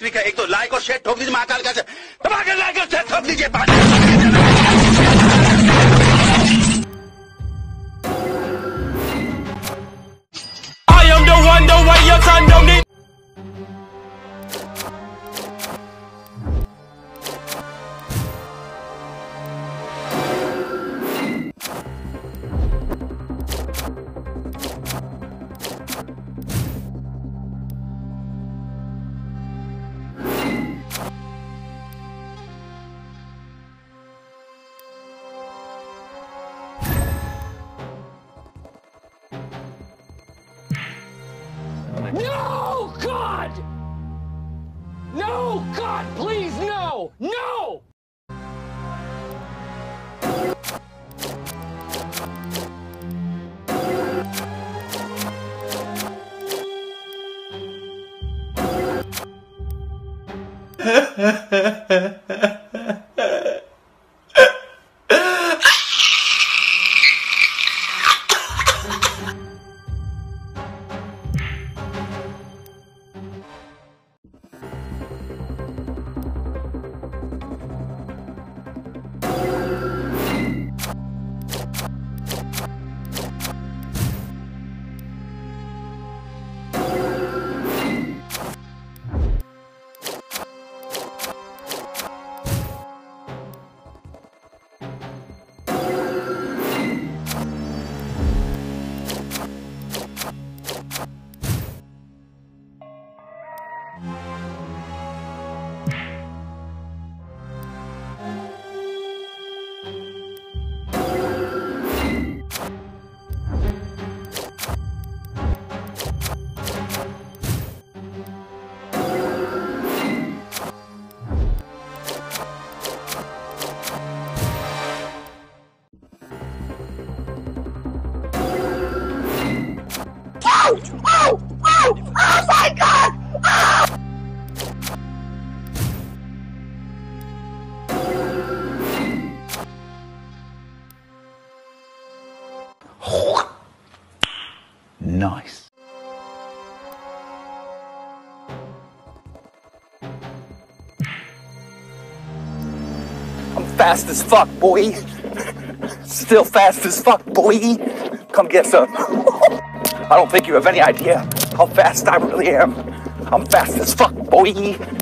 ठीक है, एक तो लाइक और शेयर ठोक दीजिए महाकाल का, दबा के लाइक और शेयर ठोक दीजिए। I am the one, the way your son don't need. No, God! No, God, please, no! No! Oh my God! Nice. I'm fast as fuck, boy. Still fast as fuck, boy. Come get some. I don't think you have any idea how fast I really am. I'm fast as fuck, boy.